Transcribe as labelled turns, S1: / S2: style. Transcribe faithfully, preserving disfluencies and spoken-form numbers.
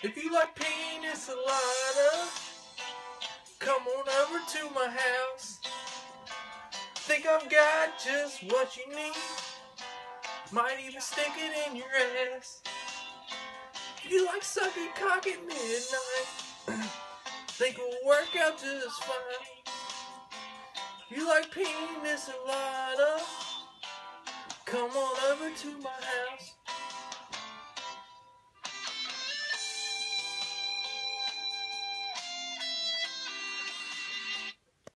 S1: If you like Piña Colada, come on over to my house. Think I've got just what you need. Might even stick it in your ass. If you like sucking cock at midnight, think it'll work out just fine. If you like Piña Colada, come on over to my house.